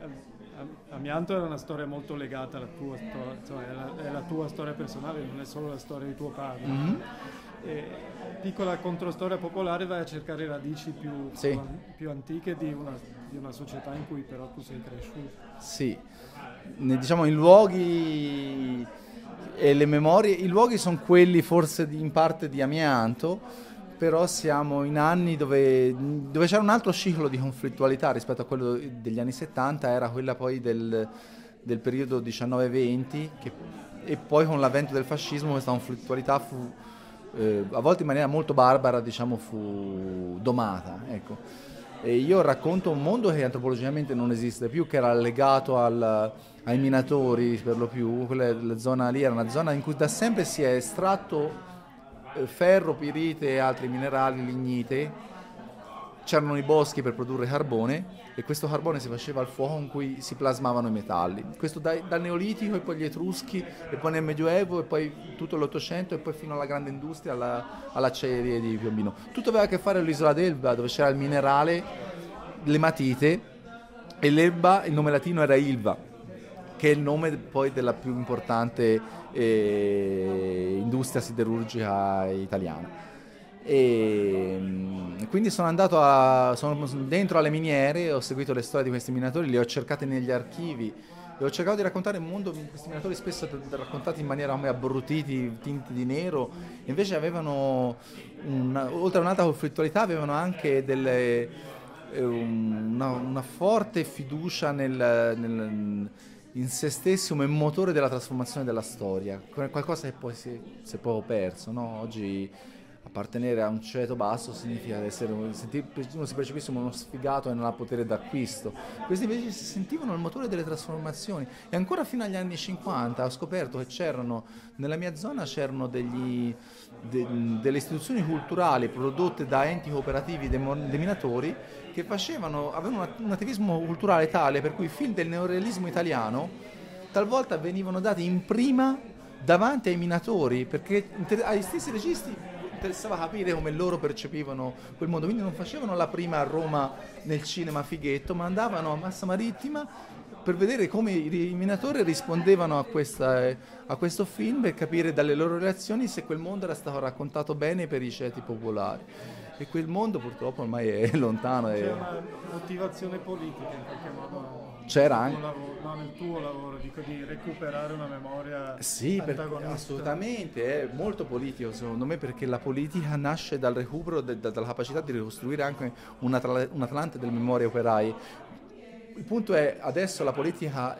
Amianto è una storia molto legata alla tua storia, insomma, è la tua storia personale, non è solo la storia di tuo padre. Mhm. E piccola controstoria popolare vai a cercare radici Sì, più antiche di una società in cui però tu sei cresciuto. sì. Diciamo i luoghi e le memorie, i luoghi sono quelli forse in parte di Amianto, però siamo in anni dove c'era un altro ciclo di conflittualità rispetto a quello degli anni 70, era quella poi del periodo 19-20, e poi con l'avvento del fascismo questa conflittualità fu, a volte in maniera molto barbara, diciamo, fu domata, ecco. E io racconto un mondo che antropologicamente non esiste più, che era legato ai minatori per lo più. La zona lì era una zona in cui da sempre si è estratto ferro, pirite e altri minerali, lignite. C'erano i boschi per produrre carbone e questo carbone si faceva al fuoco con cui si plasmavano i metalli. Questo dal Neolitico e poi gli Etruschi e poi nel Medioevo e poi tutto l'Ottocento e poi fino alla grande industria, all'acciaieria di Piombino. Tutto aveva a che fare con l'isola d'Elba dove c'era il minerale, le matite, e l'Elba, il nome latino era Ilva, che è il nome poi della più importante industria siderurgica italiana. Quindi sono dentro alle miniere, ho seguito le storie di questi minatori, le ho cercate negli archivi e ho cercato di raccontare il mondo. Questi minatori spesso raccontati in maniera come abbrutiti, tinti di nero, invece avevano oltre a un'altra conflittualità, avevano anche una forte fiducia in se stessi come motore della trasformazione della storia, qualcosa che poi si è proprio perso, no? Oggi appartenere a un ceto basso significa uno si percepisce come uno sfigato e non ha potere d'acquisto. Questi invece si sentivano il motore delle trasformazioni e ancora fino agli anni 50 ho scoperto che nella mia zona c'erano delle istituzioni culturali prodotte da enti cooperativi dei minatori che avevano un attivismo culturale tale per cui i film del neorealismo italiano talvolta venivano dati in prima davanti ai minatori, perché agli stessi registi interessava capire come loro percepivano quel mondo, quindi non facevano la prima a Roma nel cinema fighetto, ma andavano a Massa Marittima per vedere come i minatori rispondevano a questo film e capire dalle loro reazioni se quel mondo era stato raccontato bene per i ceti popolari. E quel mondo purtroppo ormai è lontano. C'è una motivazione politica in qualche modo C'era anche. nel tuo lavoro, dico, di recuperare una memoria Sì, antagonista. assolutamente, è molto politico secondo me, perché la politica nasce dal recupero, dalla capacità di ricostruire anche un Atlante delle memorie operaie. Il punto è, adesso la politica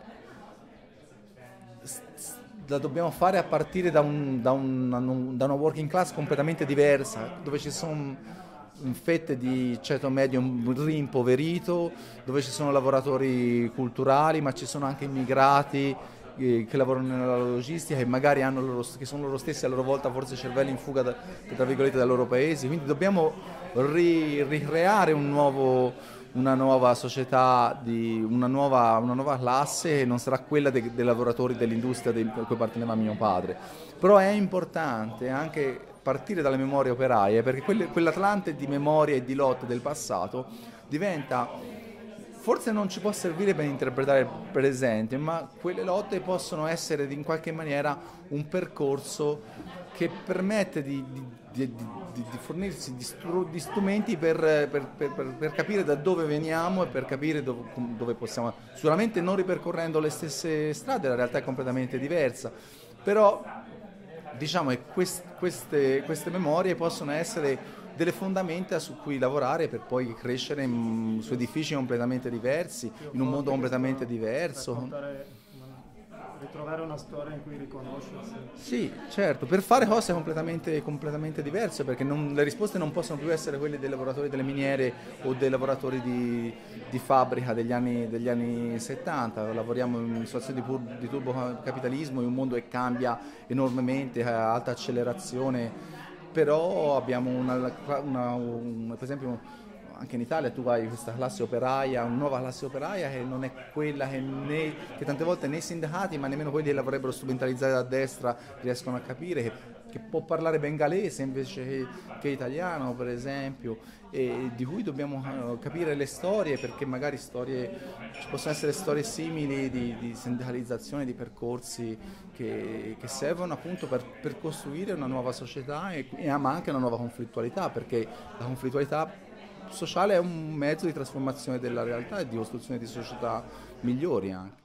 la dobbiamo fare a partire da una working class completamente diversa, dove ci sono fette di ceto medio rimpoverito, dove ci sono lavoratori culturali, ma ci sono anche immigrati che lavorano nella logistica e magari che sono loro stessi a loro volta forse cervelli in fuga tra virgolette dai loro paesi. Quindi dobbiamo ricreare una nuova società, una nuova classe che non sarà quella dei lavoratori dell'industria a cui apparteneva mio padre. Però è importante anche partire dalle memorie operaie, perché quell'Atlante di memoria e di lotta del passato forse non ci può servire per interpretare il presente, ma quelle lotte possono essere in qualche maniera un percorso che permette di fornirsi di strumenti per capire da dove veniamo e per capire dove possiamo. Sicuramente non ripercorrendo le stesse strade, la realtà è completamente diversa, però diciamo che queste memorie possono essere delle fondamenta su cui lavorare per poi crescere su edifici completamente diversi, in un mondo completamente diverso. Ritrovare una storia in cui riconoscersi. Sì, certo, per fare cose completamente diverse, perché le risposte non possono più essere quelle dei lavoratori delle miniere o dei lavoratori di fabbrica degli anni 70. Lavoriamo in una situazione di turbocapitalismo, in un mondo che cambia enormemente, a alta accelerazione, però abbiamo per esempio anche in Italia tu hai questa classe operaia, una nuova classe operaia che non è quella che tante volte né i sindacati ma nemmeno quelli che la vorrebbero strumentalizzare da destra riescono a capire, che che può parlare bengalese invece che italiano, per esempio, e di cui dobbiamo capire le storie, perché magari ci possono essere storie simili di sindacalizzazione, di percorsi che servono appunto per costruire una nuova società ma anche una nuova conflittualità, perché la conflittualità sociale è un mezzo di trasformazione della realtà e di costruzione di società migliori anche.